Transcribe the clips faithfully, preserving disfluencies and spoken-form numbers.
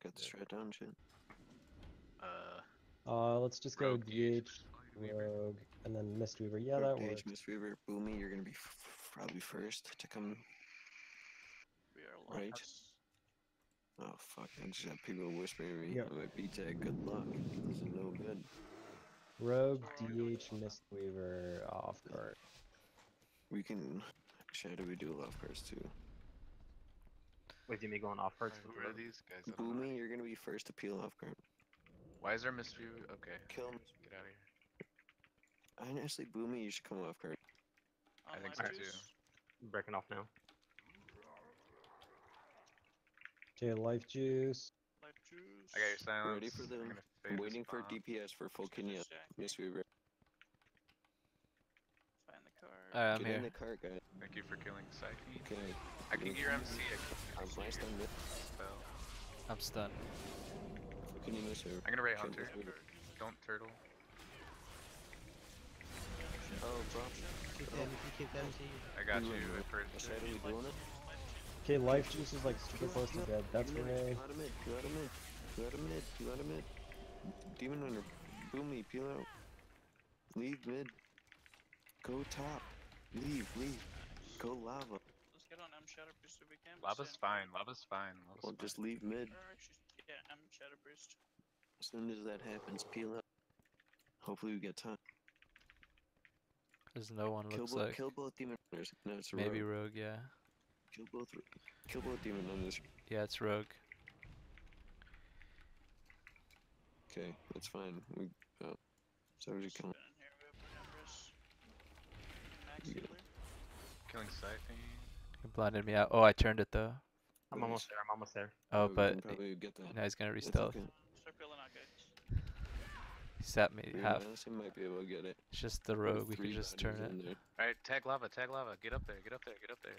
got the strat down shit. Uh, Uh, let's just go Rogue, D H, Weaver. Rogue, and then Mistweaver. Yeah, Rogue, that Page, works. Mistweaver, Boomy, you're gonna be f probably first to come. We are Right. lost. Oh fuck! I just have people whispering to me. Yep. I'm at B tag. Good luck. This is no good. Rogue, So are we D H, Mistweaver, off cart. We can. Shadow, we do love cards too. Wait, do you mean going off cards? Who are these guys? I don't know. Boomy, you're gonna be first to peel off card. Why is there mystery? Okay. Kill him. Get out of here. Honestly, Boomy, you should come off card. I think Online so too. juice. Breaking off now. Okay, life juice. Life juice. I got your silence. Ready for I'm them? gonna I'm fade waiting this for bomb. D P S for full Just gonna Kenya. distract me. Mistweaver. Find the card. Alright, I'm Get in here. the cart, guys. Thank you for killing Psyche. Okay. I can get your M C. I I'm can last on this. spell. I'm stunned. Full Kenya Mistweaver. I'm gonna Ray Kill Hunter. Mistweaver. Don't turtle. Oh, bro. Keep them, keep them, see. I got We you. will. I purged Shadow, it. we doing it? Okay, life juice is like super close to dead. That's Demon Renee. Runner, Peel out of mid. Peel out of mid. Peel out of mid. Peel out of mid. Demon Runner. Boomy. Peel out. Leave mid. Go top. Leave. Leave. Go lava. Let's get on M Shadow Priest if we can. but Lava's stand fine. firm. Lava's fine. Lava's Well, fine. just leave mid. Or actually, yeah, M Shadow Priest. As soon as that happens, peel out. Hopefully we get time. There's no one, Kill looks both. like. Kill both demon runners. No, it's a Maybe rogue. Rogue, yeah. Kill both. Kill both demon runners. Yeah, it's Rogue. Okay, that's fine. We. Oh, so we Just kill. spin in here. We open Empress. Max Yeah. healer. Killing Psyche. He blinded me out. Oh, I turned it though. I'm almost there, I'm almost there. Oh, we but can probably get that. now he's gonna It's re-stealth. okay. Start peeling out, guys. He sat me We half. honestly might be able to get it. It's just the With Rogue. We three can just bodies turn it. in there. Alright, tag lava. Tag lava. Get up there. Get up there. Get up there.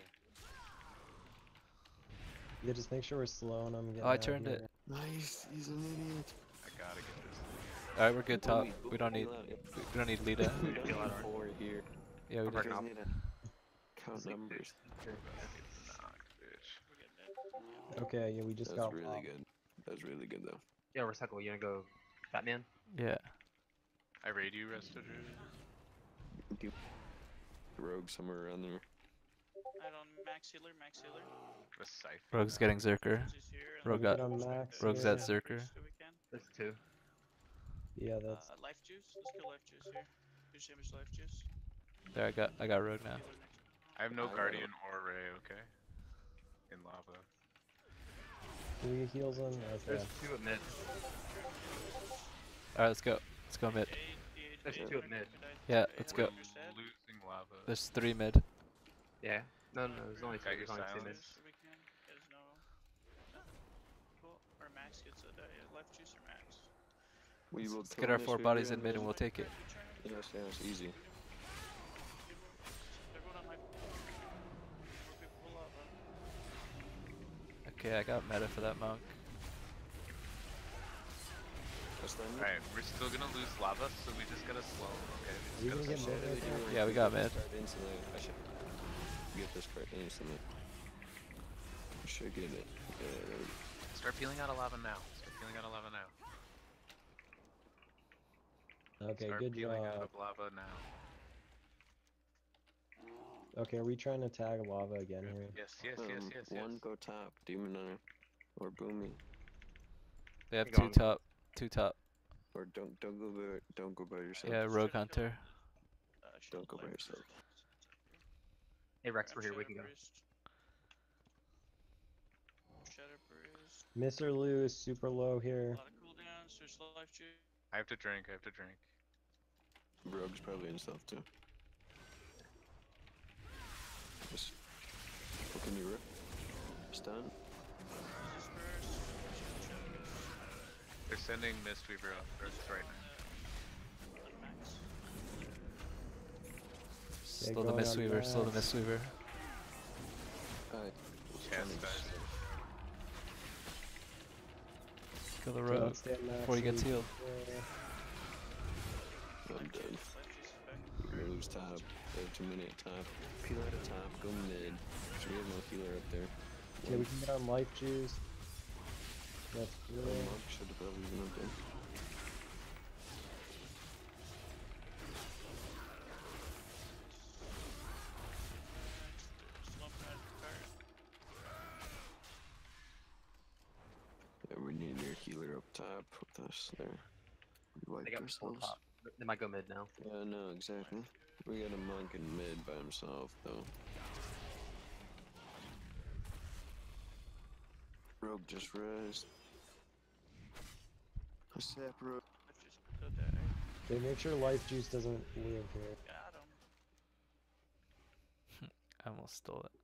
Yeah, just make sure we're slowing them. Oh, I turned it. Nice. He's an idiot. I gotta get this. Alright, we're good top. Boomy, We don't Boomy, need. peel out. Yep. We don't need Lita. We don't need four here. Yeah, we I'm We just. working just off. need to count numbers. Knocked, bitch. We're getting it. Okay, yeah, we just That's got really lava. good. That was really good though. Yeah, recycle, you gonna go Batman? Yeah. I raid you, Resto Druid. Rogue somewhere around there. I don't max healer, max healer. The Cypher. Rogue's getting Zerker. She's here. and Rogue then got- we'll respect Max the Rogue's here. at Shadow Zerker. Priest if we can. There's two. Yeah, that's. Uh, life juice. Let's kill life juice here. Good damage life juice. There, I got. I got Rogue now. Healer next. I have no I Guardian or Ray, okay? In lava. Can we get heals on? Okay. There's two at mid. Alright, let's go. Let's go mid. Eight, eight, There's eight, two at eight, mid. eight, Yeah, eight, let's eight, go. eight, eight, eight. Losing lava. There's three mid. Yeah. No, no, there's only two. Got your There's only two mid. silence. If we can. There's no. Cool. Or max gets a uh, life juice or max. We will Let's kill get our Miss four Reaver bodies in and mid then- and we'll take it. Yes, yes, easy. Everyone on my. More people pull up, bro. Okay, I got meta for that monk. That's done. Alright, we're still gonna lose lava, so we just gotta slow, okay? We We can just get gotta mid slow. right there. Yeah, we got mid. Start instantly. I should get this card instantly. I should get it. Yeah, Start peeling out of lava now. Start peeling out of lava now. Okay, Start good peeling out job. of lava now. Okay, are we trying to tag lava again here? Yes, yes, um, yes, yes, yes. One go top, Demon Hunter, or Boomy, They have Keep two going. top. Two top. or don't don't go by don't go by yourself. Yeah, Rogue Hunter. Uh, Don't shield go by life yourself. Hey Rex, Grab we're here, we Shadow can go. Priest. Shadow Priest. Mister Lou is super low A here. lot of cooldowns. There's life juice. I have to drink, I have to drink. Rogue's probably in stealth too. Just what can you rip? Stun. This first. Shadow Priest. They're sending Mistweaver up first right now. On max. Still the going on Mistweaver. Still the max. Mistweaver. Alright. Chastise. Kill the Okay, Rogue let's stay at max before he so we gets can- healed. yeah. I'm Life dead. juice. Life juice is back. We're gonna lose top. They have too many at top. Peel out of top. Go mid. So we have no healer up there. Okay, we can get on life juice. That's Oh, good. Monk should have probably been up there. There's one behind the cart. Yeah, we need your healer up top with us there. We They wiped got full ourselves. top. They might go mid now. Yeah, no, exactly. We got a monk in mid by himself, though. Rogue just raised. A sap rogue. I've just go die. Okay, make sure life juice doesn't live here. Got him. I almost stole it.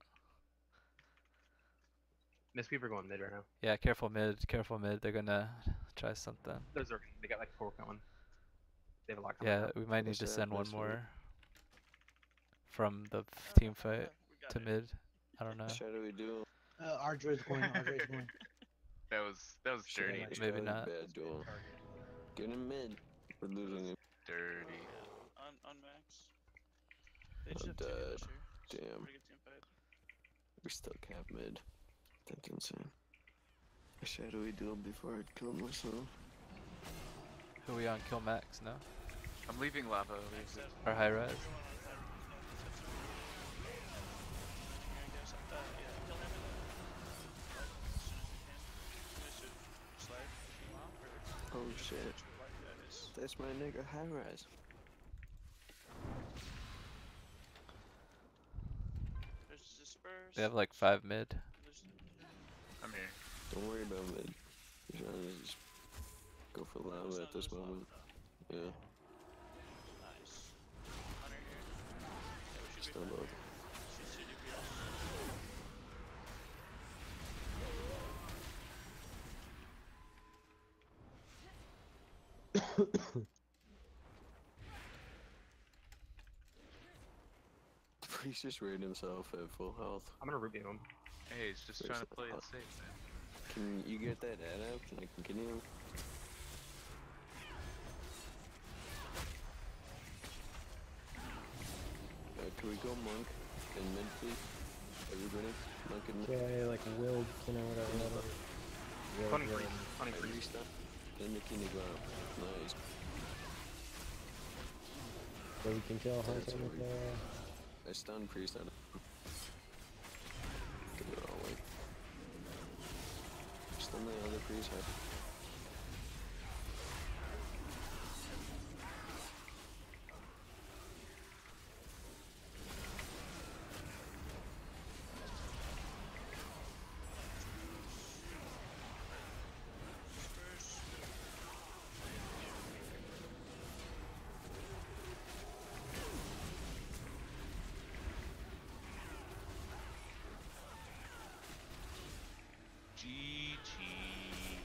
Miss Weaver going mid right now. Yeah, careful mid, careful mid. They're gonna try something. Those are they got like four going. They have a lot coming Yeah, up. we might need to What's send that? one That's more from the f- Oh, team fight yeah, we to got it. mid. I don't know. Shadowy duel. Uh, Ardre's going, Ardre's going. That was that was dirty. Shadowy- Maybe Shadowy not. Bad duel. Get him mid. We're losing him. Dirty. On, on max. They just I'm have two dead. this year. so Damn. pretty good team fight. We still cap mid. That's insane. A shadowy duel before I'd killed myself. Who we on? Kill Max? No. I'm leaving lava. Max Leave has Or high res? everyone on that roof now, except for- You're gonna guess, uh, yeah, kill him and then, like, as soon as you can. You guys should slide if you want, or- Oh shit. Like that is- That's my nigga high rise. There's disperse. They have like five mid. There's- I'm here. Don't worry about mid. You're trying to just go for there's lava no- at this there's lava moment. though. Yeah. Nice. Hunter here. Yeah, we should be Still fine. low. She's two D P S. He's just raiding himself at full health. I'm gonna root him. Hey, he's just There's trying to the- play uh, it safe, man. Can you get that ad out? Can I continue? Uh, can we go monk and mid, please? Everybody? Monk and mid. Okay, like willed, you know, whatever. whatever. Willed, Funny willed. freeze. Funny Every freeze. stuff. Then the king go out. Nice. So we can kill That's Hunter what with we- the... I stun priest out of Get it all away. Stun the other priest out. Disperse. G G.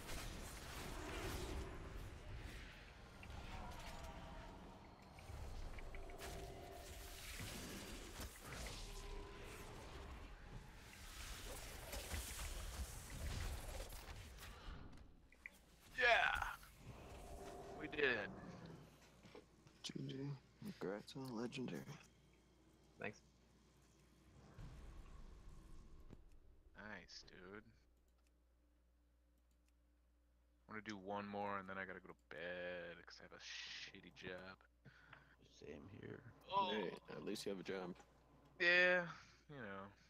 Yeah, we did it. G G. Congrats on legendary. Thanks. Nice, dude. I'm gonna do one more and then I gotta go to bed because I have a shitty job. Same here. Oh, Hey, at least you have a job. yeah, you know.